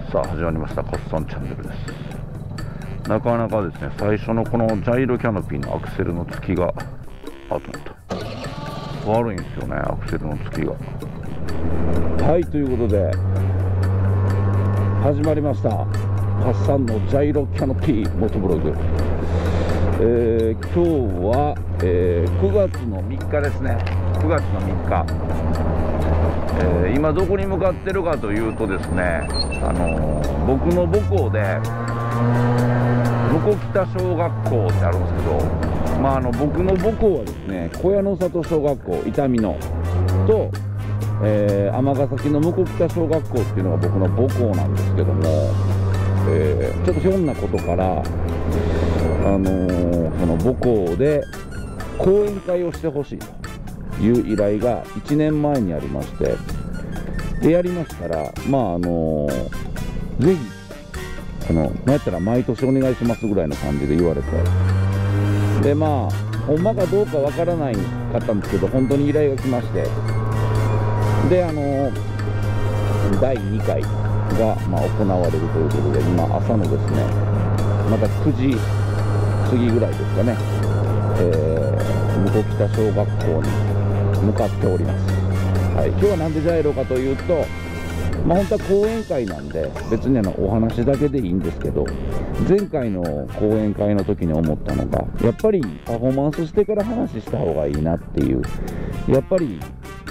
さあ始まりましたコッソンチャンネルです。なかなかですね、最初のこのジャイロキャノピーのアクセルの付きがと思った悪いんですよね、アクセルの付きが。はい、ということで始まりましたハッサンのジャイロキャノピーモトブログ。今日は、9月の3日ですね。9月の3日、今どこに向かってるかというとですね、僕の母校で向北小学校ってあるんですけど、僕の母校はですね、小屋の里小学校伊丹野と、尼崎の向北小学校っていうのが僕の母校なんですけども、ちょっとひょんなことからその母校で講演会をしてほしいという依頼が1年前にありまして、でやりましたら、ぜひなんやったら毎年お願いしますぐらいの感じで言われて、でほんまかどうかわからないかったんですけど、本当に依頼が来まして、で第2回が行われるということで、今朝のですね、また9時過ぎぐらいですかね、向北小学校に向かっております。はい、今日はなんでジャイロかというと、本当は講演会なんで別にお話だけでいいんですけど、前回の講演会の時に思ったのが、やっぱりパフォーマンスしてから話した方がいいなっていう、やっぱり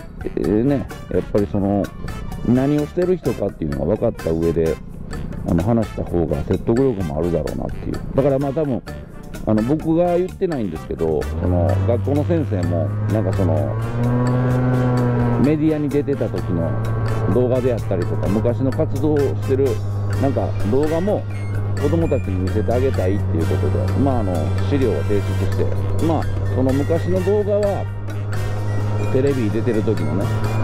その何をしてる人かっていうのが分かった上で話した方が説得力もあるだろうなっていう。だから多分僕が言ってないんですけど、その学校の先生もそのメディアに出てた時の動画であったりとか、昔の活動をしてる動画も子供たちに見せてあげたいっていうことで、資料を提出して、その昔の動画はテレビに出てる時のね、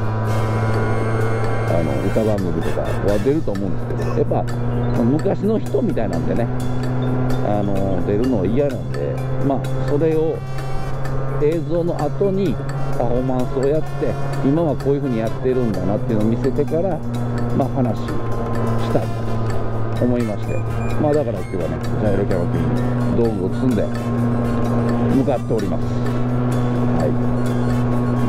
歌番組とかは出ると思うんですけど、やっぱ昔の人みたいなんでね、出るのは嫌なんで、それを映像の後にパフォーマンスをやって、今はこういう風にやってるんだなっていうのを見せてから、話したいと思いまして、だから今日はね、ジャイロキャノピーに道具を積んで向かっております。はい、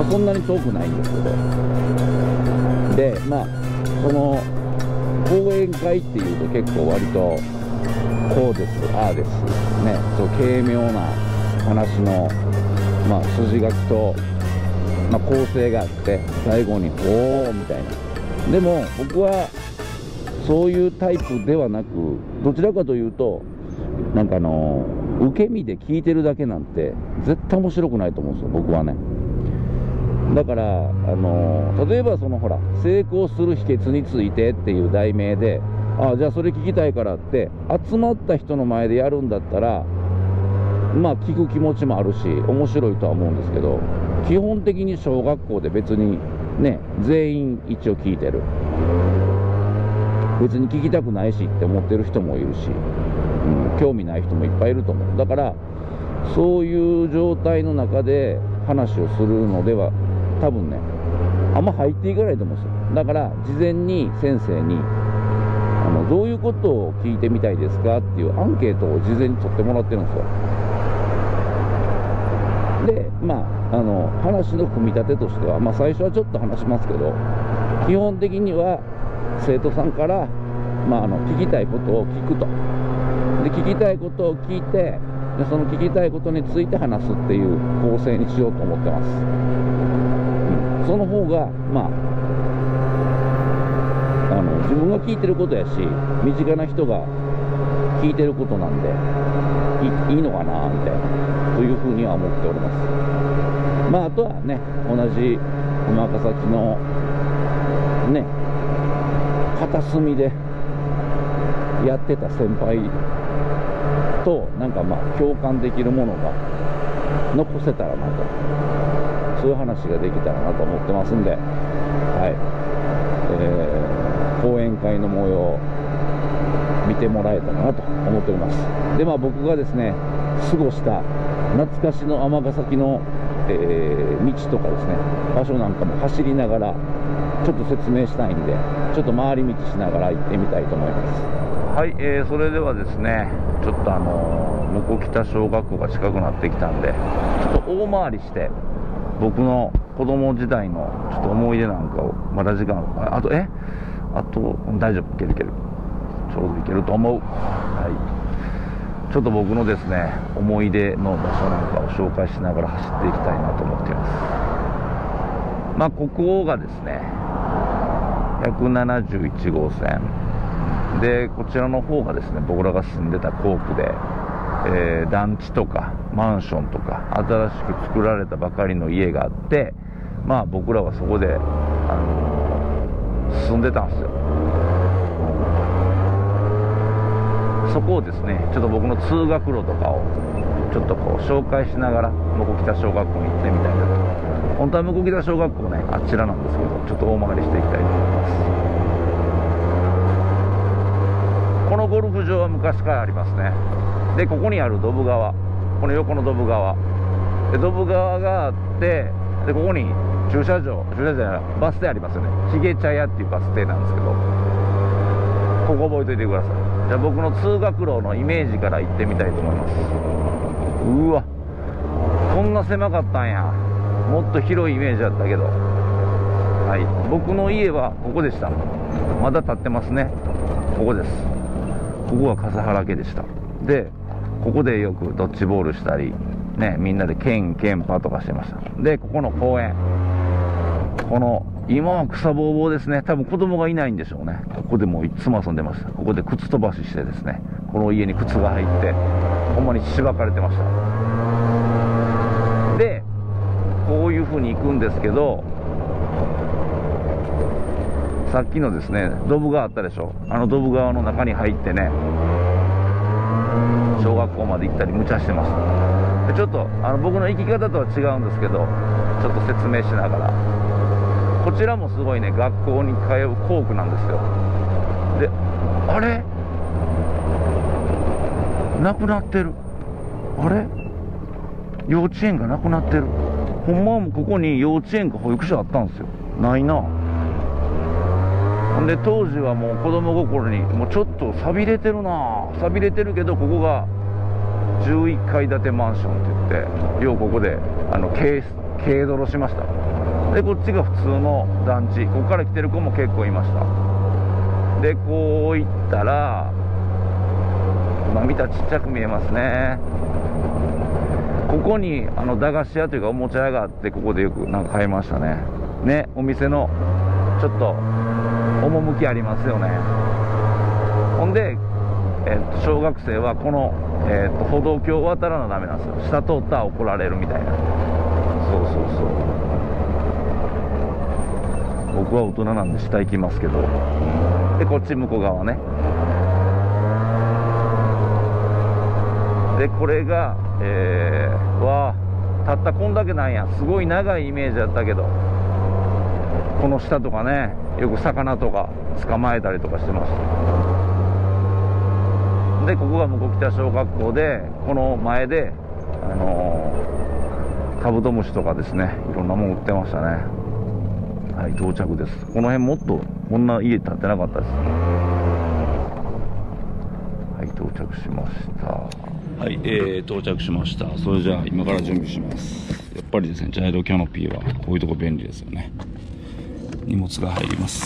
そんなに遠くないんですけど、でその講演会っていうと結構割とこうですああですね、そう軽妙な話の筋書きと、構成があって、最後に「おー」みたいな。でも僕はそういうタイプではなく、どちらかというと受け身で聞いてるだけなんて絶対面白くないと思うんですよ、僕はね。だから例えば成功する秘訣についてっていう題名で、じゃあそれ聞きたいからって集まった人の前でやるんだったら、聞く気持ちもあるし面白いとは思うんですけど、基本的に小学校で別にね、全員一応聞いてる、別に聞きたくないしって思ってる人もいるし、興味ない人もいっぱいいると思う。だからそういう状態の中で話をするのでは多分ね、あんま入っていかないと思うんですよ。だから事前に先生にどういうことを聞いてみたいですかっていうアンケートを事前に取ってもらってるんですよ。で話の組み立てとしては、最初はちょっと話しますけど、基本的には生徒さんから、聞きたいことを聞くと。で聞きたいことを聞いて、でその聞きたいことについて話すっていう構成にしようと思ってます。その方が自分が聞いてることやし、身近な人が聞いてることなんでいいのかなみたいなというふうには思っております。あとはね、同じ尼崎のね片隅でやってた先輩と共感できるものが残せたらなと、そういう話ができたらなと思ってますんで、講演会の模様を見てもらえたらなと思っております。で僕がですね過ごした懐かしの尼崎の、道とかですね、場所なんかも走りながらちょっと説明したいんで、 ちょっと回り道しながら行ってみたいと思います。はい、それではですね、ちょっと向こう北小学校が近くなってきたんで、ちょっと大回りして僕の子供時代のちょっと思い出なんかを、まだ時間あと大丈夫、いけるいける、ちょうどいけると思う。はい、ちょっと僕のですね思い出の場所なんかを紹介しながら走っていきたいなと思っています。まあここがですね171号線で、こちらの方がですね僕らが住んでた校区で、団地とかマンションとか新しく作られたばかりの家があって、まあ僕らはそこで、住んでたんですよ。そこをですねちょっと僕の通学路とかをちょっとこう紹介しながら向こう北小学校に行ってみたいなと。本当は向こう北小学校ねあちらなんですけど、ちょっと大回りしていきたいと思います。このゴルフ場は昔からありますね。でここにあるドブ川、この横のドブ川で、ドブ川があって、でここに駐車場じゃないバス停ありますよね。ひげ茶屋っていうバス停なんですけど、ここ覚えておいてください。じゃあ僕の通学路のイメージから行ってみたいと思います。うわ、こんな狭かったんや。もっと広いイメージだったけど、はい、僕の家はここでした。まだ建ってますね。ここです。ここは笠原家でした。でここでよくドッジボールしたりね、みんなでケンパとかしてました。でここの公園、この今は草ぼうぼうですね。多分子供がいないんでしょうね。ここでもういつも遊んでました。ここで靴飛ばししてですね、この家に靴が入ってほんまにしばかれてました。でこういう風に行くんですけど、さっきのですねドブ川あったでしょ。あのドブ川の中に入ってね小学校まで行ったり無茶してました。でちょっと僕の行き方とは違うんですけど、ちょっと説明しながら、こちらもすごいね学校に通う校区なんですよ。であれなくなってる、あれ幼稚園がなくなってる。ほんまはここに幼稚園か保育所あったんですよ。ないな。ほんで当時はもう子供心にもうちょっと錆びれてるな、錆びれてるけど、ここが11階建てマンションって言って、ようここで軽泥しました。でこっちが普通の団地、ここから来てる子も結構いました。でこう行ったら今見たらちっちゃく見えますね。ここに駄菓子屋というかおもちゃ屋があって、ここでよくなんか買いましたね。お店のちょっと趣ありますよね。ほんで、小学生はこの、歩道橋を渡らなダメなんですよ。下通ったら怒られるみたいな。そう僕は大人なんで下行きますけど、でこっち向こう側ね。でこれがたったこんだけなんや。すごい長いイメージだったけど、この下とかねよく魚とか捕まえたりとかしてました。でここが向こう北小学校で、この前でカブトムシとかですね、いろんなもん売ってましたね。はい、到着です。この辺もっとこんな家建ってなかったです。はい、到着しました。はい、到着しました。それじゃあ今から準備します。やっぱりですね、ジャイロキャノピーはこういうとこ便利ですよね。荷物が入ります。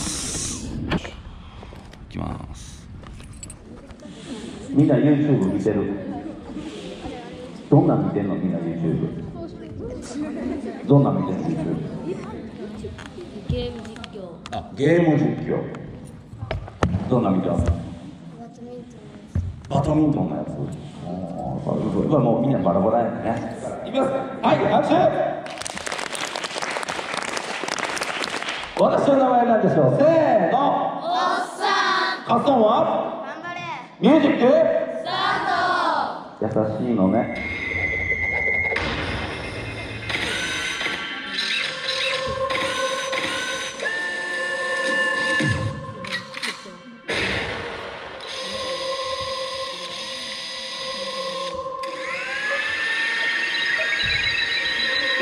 いきます。みんな YouTube 見てる？どんなん見てんの？みんな YouTube。どんなん見てんの YouTube？ ゲーム実況。 あ、ゲーム実況。どんなん見たの？バドミントンのやつ。もうみんなバラバラやね。いきます。はい、拍手。私の名前なんでしょう。せーの。 おっさん。 発音は？ 頑張れ。 ミュージック。 スタート。 優しいのね。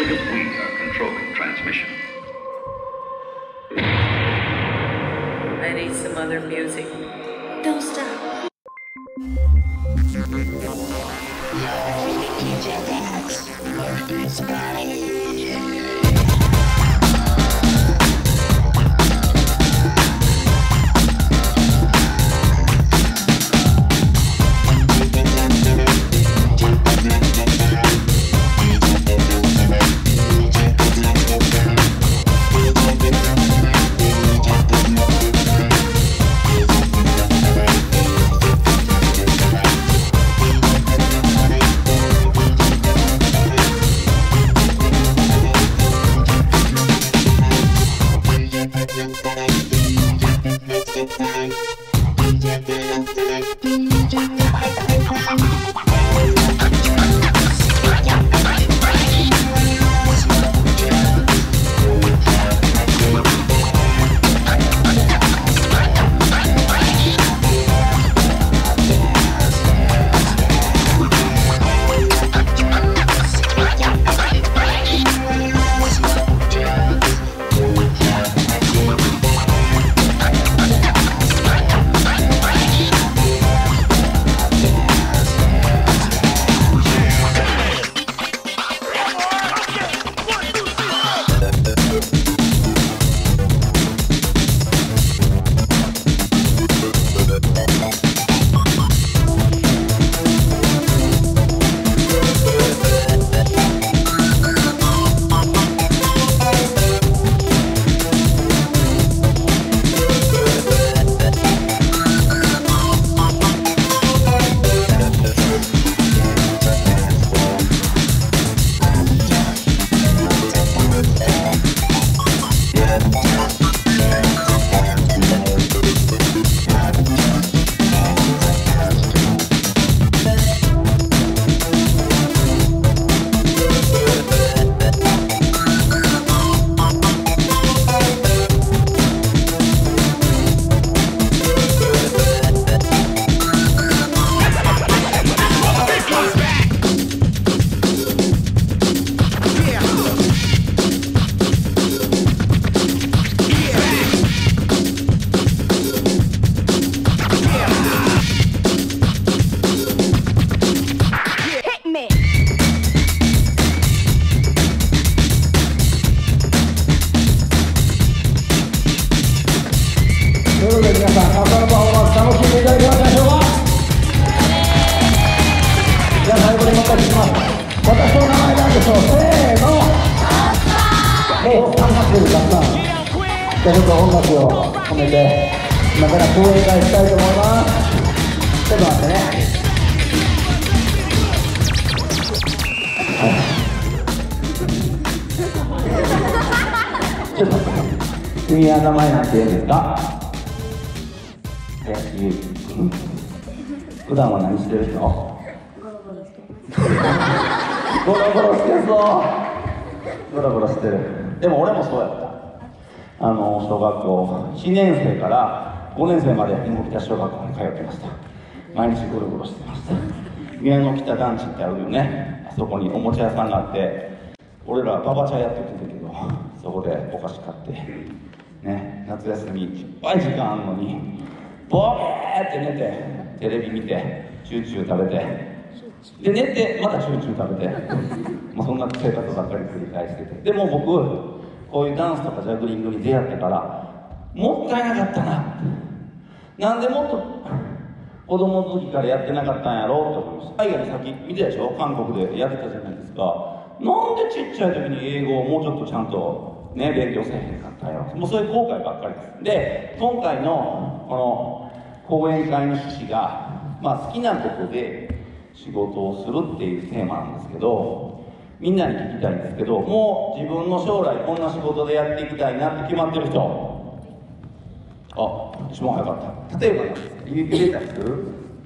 We are controlling transmission. need some other music. Don't stop. ちょっと音楽を止めて今から講演会したいと思います。ちょっと待ってね。ちょっと待ってね。君は名前なんて言うんですか？林優君。普段は何してる人？ゴロゴロしてるぞ。ゴロゴロしてる。でも俺もそうやった。小学校1年生から5年生まで芋北小学校に通ってました。毎日ゴロゴロしてました。宮の北団地ってあるよね。あそこにおもちゃ屋さんがあって、俺らババチャやってたけど、そこでお菓子買ってね、夏休みいっぱい時間あるのにボーって寝てテレビ見てチューチュー食べてで寝てまたチューチュー食べてもうそんな生活ばっかり繰り返してて、でも僕こういうダンスとかジャグリングに出会ってからもったいなかったな、なんでもっと子供の時からやってなかったんやろうって思いました。海外にさっき見てたでしょ、韓国でやってたじゃないですか。なんでちっちゃい時に英語をもうちょっとちゃんとね勉強せえへんかったんやろ。もうそういう後悔ばっかりです。で今回のこの講演会の趣旨が、好きなことで仕事をするっていうテーマなんですけど、みんなに聞きたいんですけど、もう自分の将来こんな仕事でやっていきたいなって決まってる人、一番早かった。例えばなんですか、言えたりする？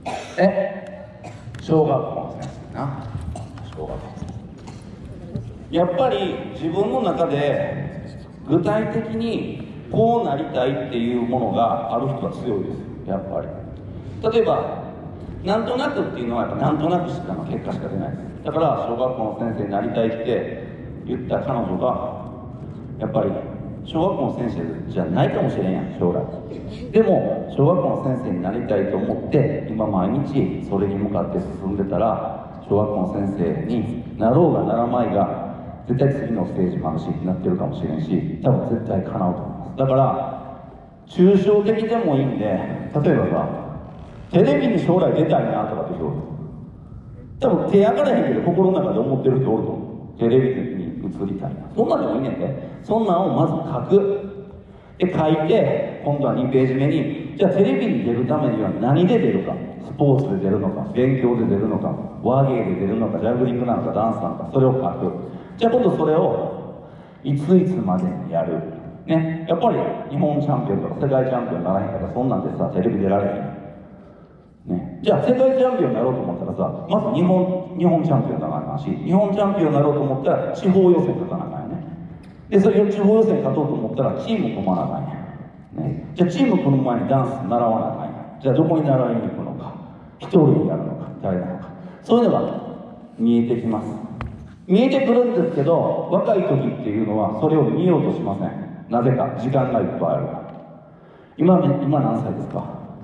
小学校の先生な。小学校やっぱり自分の中で具体的にこうなりたいっていうものがある人は強いですよ、やっぱり。例えばなんとなくっていうのはやっぱなんとなくしかの結果しか出ないです。だから小学校の先生になりたいって言った彼女がやっぱり小学校の先生じゃないかもしれんやん、将来。でも小学校の先生になりたいと思って今毎日それに向かって進んでたら、小学校の先生になろうがならまいが絶対次のステージもあるしなってるかもしれんし、多分絶対叶うと思います。だから抽象的でもいいんで、例えばさ、テレビに将来出たいなとかって人おる。多分手上がらへんけど心の中で思ってる人おると思う。テレビに映りたいな、そんなんでもいいねんで。そんなんをまず書く。で書いて、今度は2ページ目に、じゃあテレビに出るためには何で出るか、スポーツで出るのか、勉強で出るのか、和芸で出るのか、ジャグリングなのか、ダンスなのか、それを書く。じゃあ今度それをいついつまでにやるね。やっぱり日本チャンピオンとか世界チャンピオンにならへんから、そんなんでさテレビ出られへんね。じゃあ世界チャンピオンになろうと思ったらさ、まず日本チャンピオンにならなあかんし、日本チャンピオンになろうと思ったら地方予選勝たなあかんよね。でそれを地方予選勝とうと思ったらチーム組まなあかんやね。じゃあチーム組む前にダンス習わなあかんや。じゃあどこに習いに行くのか、一人でやるのか、誰なのか、そういうのが見えてきます。見えてくるんですけど、若い時っていうのはそれを見ようとしません。なぜか、時間がいっぱいあるから。今何歳ですか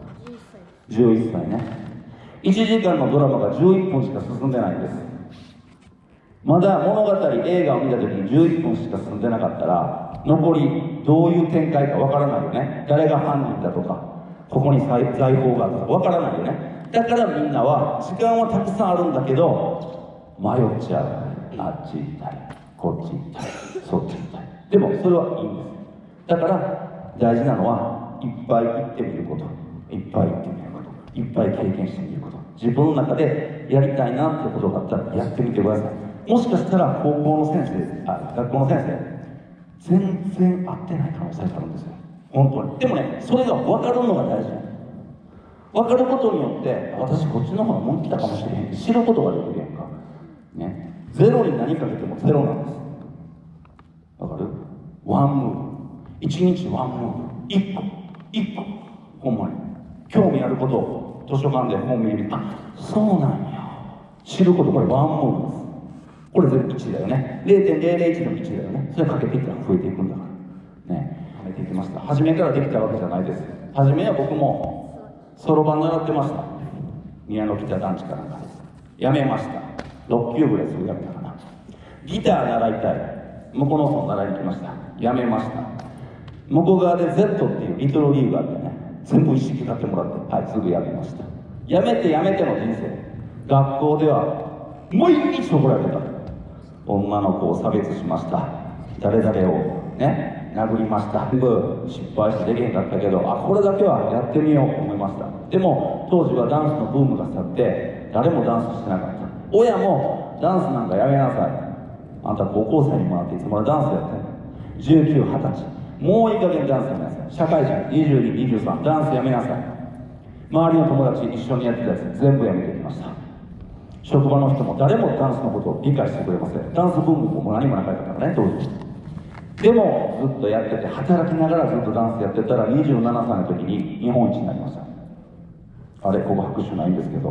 ？11歳ね。1時間のドラマが11分しか進んでないんです。まだ物語、映画を見た時に11分しか進んでなかったら、残りどういう展開かわからないよね。誰が犯人だとか、ここに財宝があるとかわからないよね。だからみんなは時間はたくさんあるんだけど迷っちゃう。あっち行ったりこっち行ったりそっち行ったり。でもそれはいいんです。だから大事なのはいっぱい行ってみること、いっぱい行ってみること、いっぱい経験してみること、自分の中でやりたいなってことがあったらやってみてください。もしかしたら高校の先生、学校の先生全然合ってない可能性があるんですよ、本当に。でもね、それが分かるのが大事。分かることによって私こっちの方が向いてたかもしれへんって知ることができるやんかね。ゼロに何かけてもゼロなんです。わかる？ワンムーブ、一日ワンムーブ、一個ほんまに興味あることを図書館で本見る、あ、そうなんや、知ること、これワンムーブです。これ全部1だよね。 0.001 の1だよね。それかけていったら増えていくんだからね。はめていきました。初めからできたわけじゃないです。初めは僕もそろばん習ってました。宮の北団地かなんかです。やめました。6級ぐらいすぐやめたかな。ギター習いたい、向こうの村習いに来ました。やめました。向こう側で Z っていうリトルリーグがあってね、全部一式買ってもらって、はい、すぐやめました。やめての人生。学校では毎日怒られた。女の子を差別しました、誰々をね殴りました、全部失敗してできへんかったけど、あ、これだけはやってみようと思いました。でも当時はダンスのブームが去って誰もダンスしてなかった。親もダンスなんかやめなさい、あんた高校生にもなっていつまでダンスやってんの、19、20歳、もういい加減ダンスやめなさい。社会人22、23、ダンスやめなさい。周りの友達一緒にやってたやつ全部やめてきました。職場の人も誰もダンスのことを理解してくれません。ダンスブームも何もなかったからね、当時。でもずっとやってて、働きながらずっとダンスやってたら27歳の時に日本一になりました。あれ、ここ拍手ないんですけど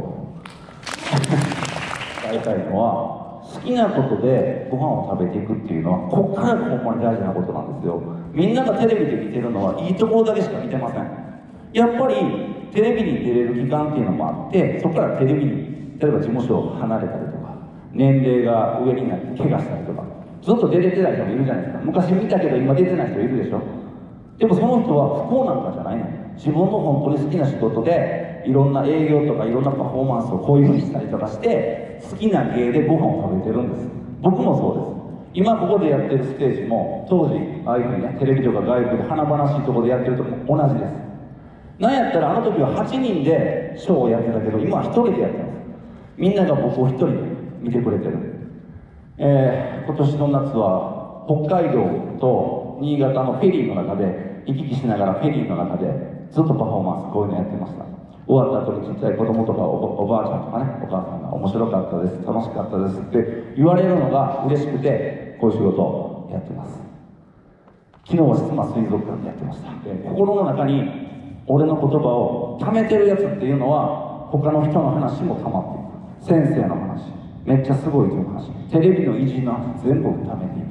伝えたいのは、好きなことでご飯を食べていくっていうのはこっからがほんまに大事なことなんですよ。みんながテレビで見てるのはいいところだけしか見てません。やっぱりテレビに出れる期間っていうのもあって、そこからテレビに例えば事務所を離れたりとか、年齢が上になって怪我したりとか、ずっと出れてない人もいるじゃないですか。昔見たけど今出てない人いるでしょ。でもその人は不幸なんかじゃないの。自分の本当に好きな仕事でいろんな営業とかいろんなパフォーマンスをこういうふうにしたりとかして好きな芸でご飯を食べてるんです。僕もそうです。今ここでやってるステージも当時ああいうふうにね、テレビとか外部で華々しいところでやってるとこ同じです。なんやったらあの時は8人でショーをやってたけど今は1人でやってます。みんなが僕を1人で見てくれてる。今年の夏は北海道と新潟のフェリーの中で行き来しながら、フェリーの中でずっとパフォーマンスこういうのやってました。終わった後にちっちゃい子供とか おばあちゃんとかね、お母さんが面白かったです、楽しかったですって言われるのが嬉しくて、こういう仕事をやってます。昨日は須磨水族館でやってました。心の中に俺の言葉を溜めてるやつっていうのは他の人の話も溜まっていく。先生の話、めっちゃすごいという話、テレビの偉人の話全部溜めていくと、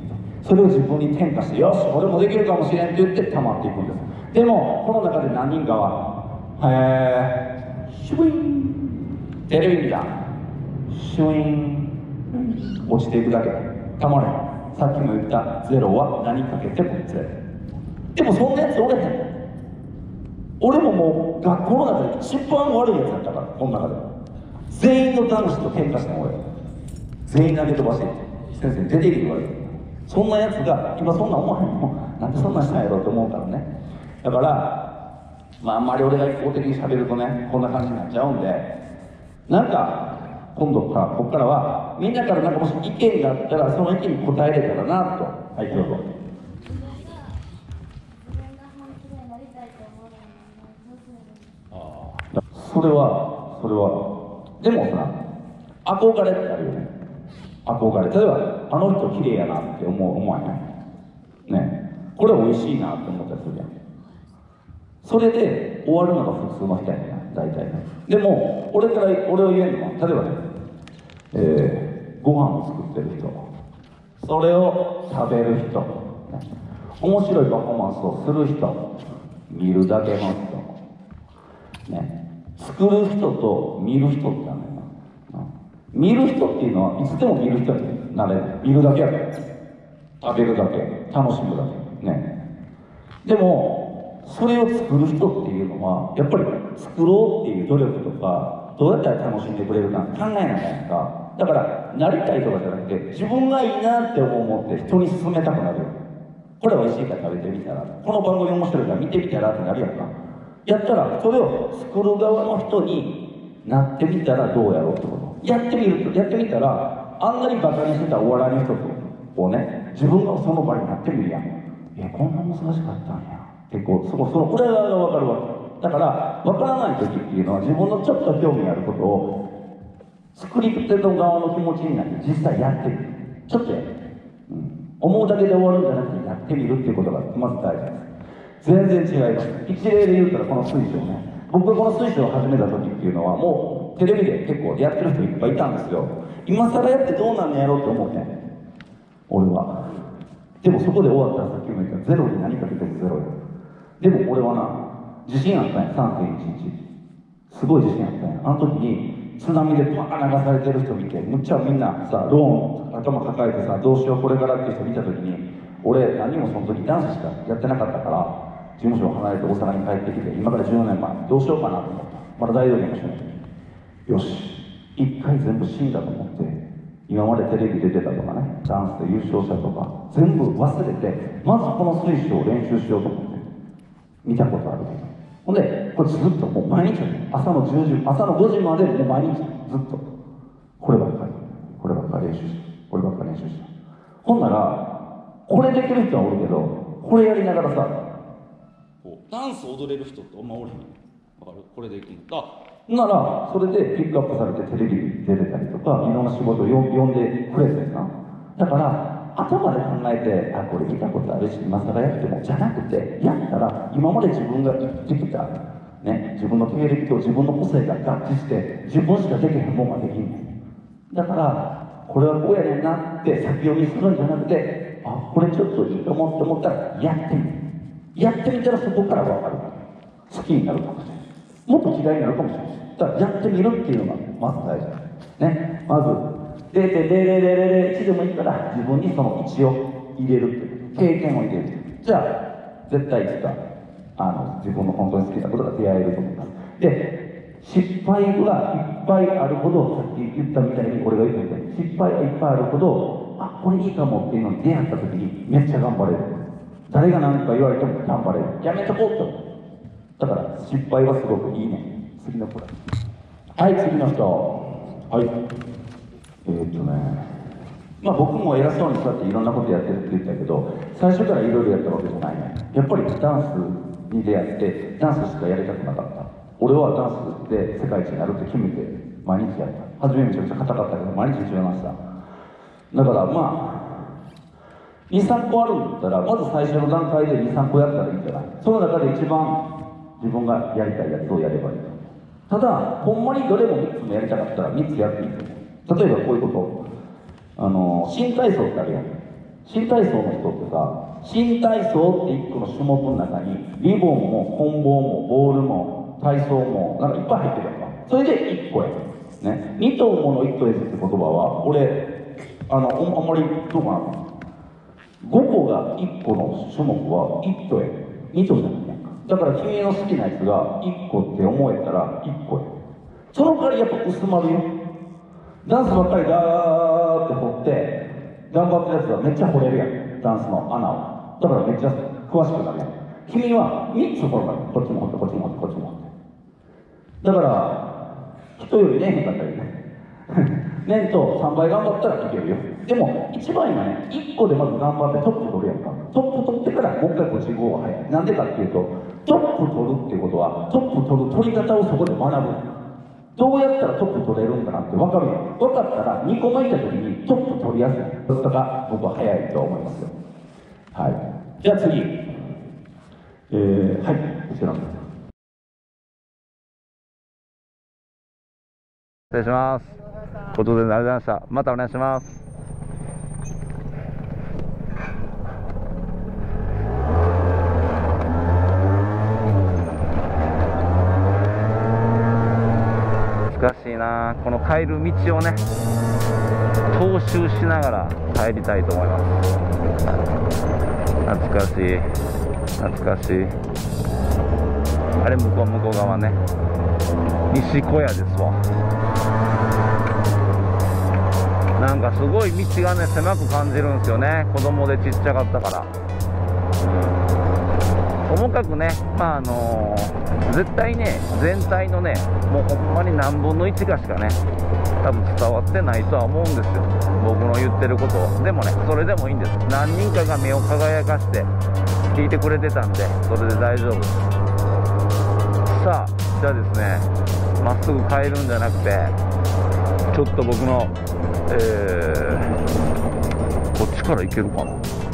それを自分に転化して、よし俺もできるかもしれんって言って溜まっていくんです。でもこの中で何人かはシュイーンテレビ見たシュイーン落ちていくだけたまれん。さっきも言ったゼロは何かけてもゼロ。でもそんなやつおれへん。俺ももう学校の中で一番悪いやつだったから、この中で全員の男子と喧嘩したの俺。全員投げ飛ばして先生に出ていけ言われて、そんなやつが今そんな思わへんのなんでそんなんしないやろって思うからね。だからあんまり俺が一方的に喋るとねこんな感じになっちゃうんで、なんか今度からここからはみんなからなんかもし意見があったらその意見に答えれたらなと。はいどうぞ。それはでもさ憧れってあるよね。憧れ、例えばあの人綺麗やなって思わへんね。これ美味しいなって思ったりするやん。それで終わるのが普通の人やねん大体ね。でも俺を言えるのは例えばね、ご飯を作ってる人、それを食べる人、面白いパフォーマンスをする人、見るだけの人ね。作る人と見る人ってあるんだよな。見る人っていうのはいつでも見る人になれる。見るだけやから食べるだけ楽しむだけね。でもそれを作る人っていうのはやっぱり作ろうっていう努力とかどうやったら楽しんでくれるか考えなきゃいけないか。だからなりたいとかじゃなくて自分がいいなって思って人に勧めたくなるよ。これ美味しいから食べてみたら、この番組面白いから見てみたらってなるやんか。やったらそれを作る側の人になってみたらどうやろうってこと。やってみたらあんなにバカにしてたお笑いの人をね自分がその場になってみるやん。こんな難しかったんや。結構その裏側が分かるわけだから、分からない時っていうのは自分のちょっと興味あることを作り手の側の気持ちになって実際やってみる。ちょっとやる、思うだけで終わるんじゃなくてやってみるっていうことがまず大事です。全然違います。一例で言ったらこの水晶ね。僕がこの水晶を始めた時っていうのはもうテレビで結構やってる人いっぱいいたんですよ。今更やってどうなんのやろうって思って俺は。でもそこで終わったらさっきも言ったゼロに何かけてもゼロよ。でも俺はな自信あったんや。 3.11 すごい自信あったんや。あの時に津波でパーン流されてる人見てむっちゃみんなさローン頭抱えてさどうしようこれからっていう人見た時に俺何もその時ダンスしかやってなかったから事務所を離れて大阪に帰ってきて今から14年前どうしようかなと思った。まだ大丈夫かもしれない。よし一回全部死んだと思って今までテレビ出てたとかねダンスで優勝したとか全部忘れてまずこの水晶を練習しようと思って見たことあるけどほんでこれずっともう毎日朝の5時までもう毎日ずっとこればっかり練習したこればっかり練習したほんならこれできる人はおるけどこれやりながらさダンス踊れる人ってお前おれへん。わかる？これできるならそれでピックアップされてテレビに出れたりとかいろんな仕事を呼んでくれてるな。だから頭で考えてこれ見たことあるし今更やってもじゃなくてやったら今まで自分が生きてきた、ね、自分の経歴と自分の個性が合致して自分しかできへんもんができんねん。だからこれはこうやねんなって先読みするんじゃなくてこれちょっといいと思って思ったらやってみる。やってみたらそこから分かる。好きになるかもしれない。もっと嫌いになるかもしれない。だからやってみるっていうのがまず大事ね。まず0.0001でもいいから自分にその1を入れるっていう経験を入れる。じゃあ絶対いつか自分の本当に好きなことが出会えると思います。で失敗がいっぱいあるほどさっき言ったみたいに俺が言ったみたいに失敗がいっぱいあるほどこれいいかもっていうのに出会った時にめっちゃ頑張れる。誰が何か言われても頑張れる。やめとこうと。だから失敗はすごくいいね。次の子だ。はい次の人。はい僕も偉そうにそうやっていろんなことやってるって言ったけど最初からいろいろやったわけじゃないね。やっぱりダンスに出会ってダンスしかやりたくなかった。俺はダンスで世界一になるって決めて毎日やった。初めめちゃくちゃ硬かったけど毎日一緒にました。だから23個あるんだったらまず最初の段階で23個やったらいいんじゃない。その中で一番自分がやりたいやつをやればいい。ただほんまにどれも3つもやりたかったら3つやっていいと思う。例えばこういうこと新体操ってあるやん。 新体操の人ってさ、新体操って1個の種目の中にリボンも棍棒もボールも体操もなんかいっぱい入ってるやんか。それで1個やね。2頭もの1頭やつって言葉は俺あんまりどうかな、5個が1個の種目は1頭や2頭じゃないやんか。だから君の好きなやつが1個って思えたら1個や。その代わりやっぱ薄まるよ。ダンスばっかりガーって掘って頑張ってるやつはめっちゃ掘れるやん、ダンスの穴を。だからめっちゃ詳しくなるやん。君は3つ掘るから、こっちも掘ってこっちも掘ってこっちも掘って。だから人よりねへんかったりね年と3倍頑張ったらいけるよ。でも一番今ね、1個でまず頑張ってトップ取るやんか。トップ取ってからもう一回55が早い。なんでかっていうと、トップ取るっていうことはトップ取る取り方をそこで学ぶ。どうやったらトップ取れるんかなって分かるやん。分かったら2個目行った時にトップ取りやすい。そしたら僕は早いと思いますよ。はい。じゃあ次、はい、こちら。 失礼します。ご搭乗ありがとうございました。またお願いします。難しいな、この帰る道をね踏襲しながら帰りたいと思います。懐かしい懐かしい。あれ向こう側ね、西小屋ですわ。なんかすごい道がね狭く感じるんですよね、子供でちっちゃかったから。ともかくね、絶対ね全体のねもうほんまに何分の1かしかね多分伝わってないとは思うんですよ、僕の言ってることを。でもねそれでもいいんです。何人かが目を輝かして聞いてくれてたんでそれで大丈夫です。さあじゃあですね、まっすぐ帰るんじゃなくてちょっと僕のこっちから行けるかな、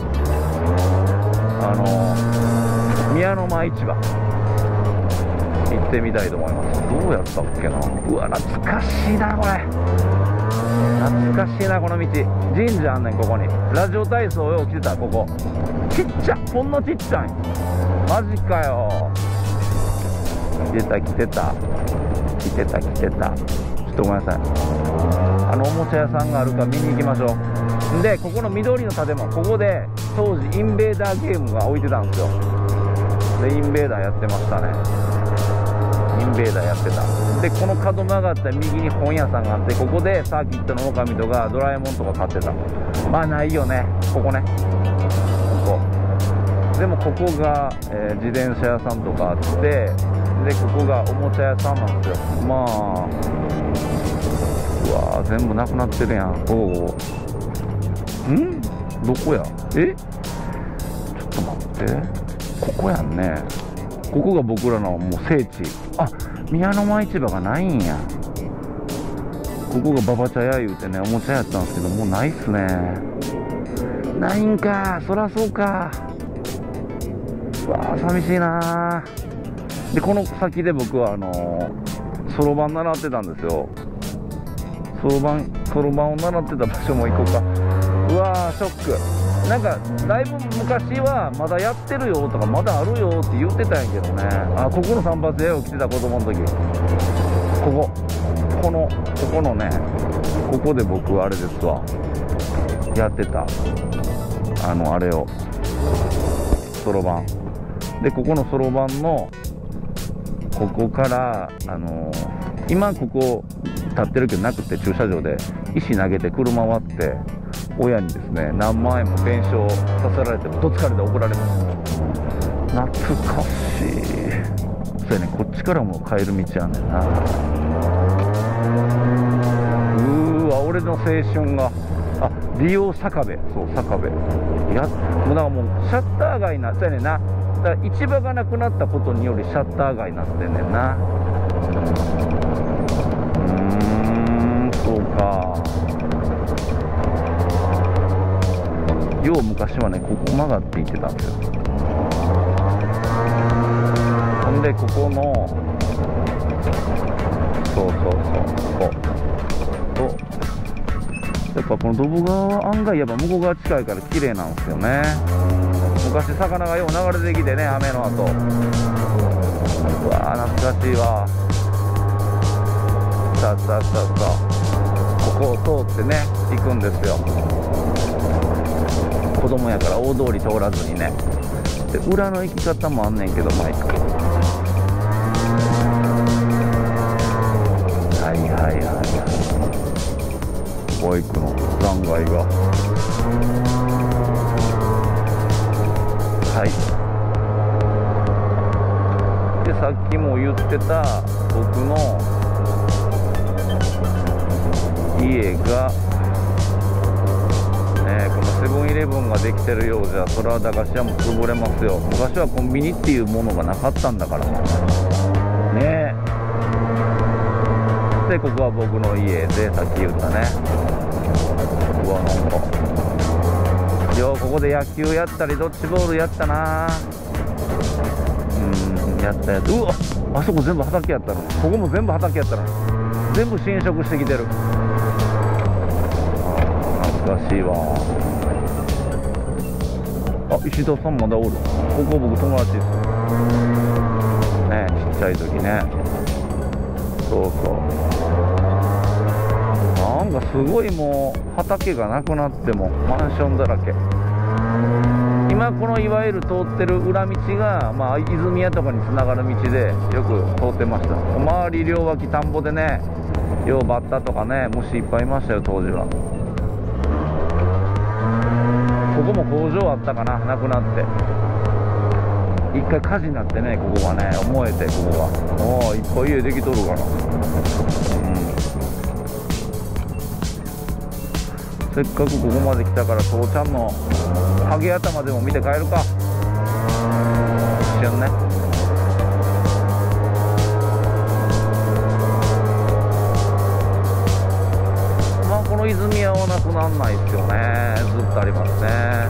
宮の間市場行ってみたいと思います。どうやったっけな。うわ懐かしいなこれ、懐かしいなこの道。神社あんねんここに。ラジオ体操よう来てた。ここちっちゃ、ほんのちっちゃい。マジかよ。来てた来てた来てた来てた。ちょっとごめんなさい。おもちゃ屋さんがあるから見に行きましょう。でここの緑の建物、ここで当時インベーダーゲームが置いてたんですよ。でインベーダーやってましたね。インベーダーやってた。でこの角曲がった右に本屋さんがあって、ここでサーキットの狼とかドラえもんとか買ってた。まあないよねここね、ここでもここが、自転車屋さんとかあって、でここがおもちゃ屋さんなんですよ。まあうわー全部なくなってるやん。どこや。ちょっと待って、ここやんね。ここが僕らのもう聖地。あ、宮の間市場がないんや。ここが馬場茶屋言うてねおもちゃやったんですけど、もうないっすね。ないんか。そらそうか。うわー寂しいな。でこの先で僕はそろばん習ってたんですよ。そろばんを習ってた場所も行こうか。うわーショック。なんかだいぶ昔はまだやってるよとかまだあるよって言ってたんやけどね。あ、ここの散髪屋を来てた子供の時。ここのね、ここで僕あれですわやってたあれをそろばんで、ここのそろばんのここから今ここ立ってるけどなくて、駐車場で石投げて車割って親にですね何万円も弁償させられてどつかれて怒られました。懐かしい。そうやね、こっちからも帰る道やねんな。俺の青春が利用坂部。そう坂部やもうだからもうシャッター街になってんねんな。だから市場がなくなったことによりシャッター街になってんねんな。そうか。よう昔はねここ曲がって行ってたんですよ。ほんでここのそうここでやっぱこのドブ川は案外やっぱ向こう側近いから綺麗なんですよね。昔魚がよう流れてきてね、雨の後。うわー懐かしいわ。さあさあさあさあ、ここを通ってね行くんですよ。子供やから大通り通らずにね。で裏の行き方もあんねんけど、まあいいか。はいはいはいはい。バイクの残骸が。はい。でさっきも言ってた僕の家が、このセブンイレブンができてるようじゃ、それは駄菓子屋も潰れますよ。昔はコンビニっていうものがなかったんだからね。でここは僕の家で、さっき言ったね。うわ、なんかようここで野球やったりドッジボールやったな。やったやつ。うわ、あそこ全部畑やったの。ここも全部畑やったの。全部侵食してきてる。懐かしいわ。あ、石戸さんまだおる。ここ僕友達ですね、ちっちゃい時ね。そうそう、なんかすごいもう畑がなくなってもマンションだらけ。今このいわゆる通ってる裏道が、まあ、泉屋とかにつながる道でよく通ってました。周り両脇田んぼでね、ようバッタとかね、虫いっぱいいましたよ当時は。ここも工場あったかな、なくなって一回火事になってね、ここがね燃えて、ここがいっぱい家できとるから、せっかくここまで来たから父ちゃんのハゲ頭でも見て帰るか。一瞬ね。まあこの泉屋はなくなんないですよね。ずっとありますね。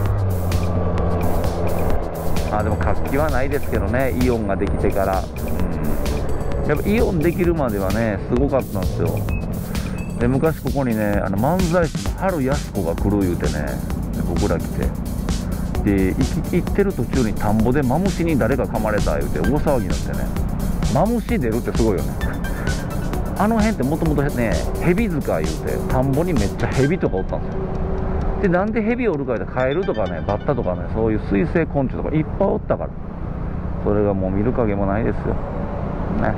でも活気はないですけどね、イオンができてから。やっぱイオンできるまではねすごかったんですよ。で昔ここにね、漫才師の春安子が来る言うてね、僕ら来て、で行ってる途中に田んぼでマムシに誰か噛まれた言うて大騒ぎになってね。マムシ出るってすごいよね。あの辺ってもともとねヘビ塚言うて、田んぼにめっちゃヘビとかおったんですよ。でなんでヘビおるか言うて、カエルとかねバッタとかね、そういう水生昆虫とかいっぱいおったから、それがもう見る影もないですよね。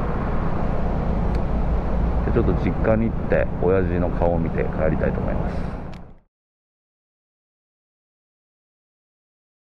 でちょっと実家に行って親父の顔を見て帰りたいと思います。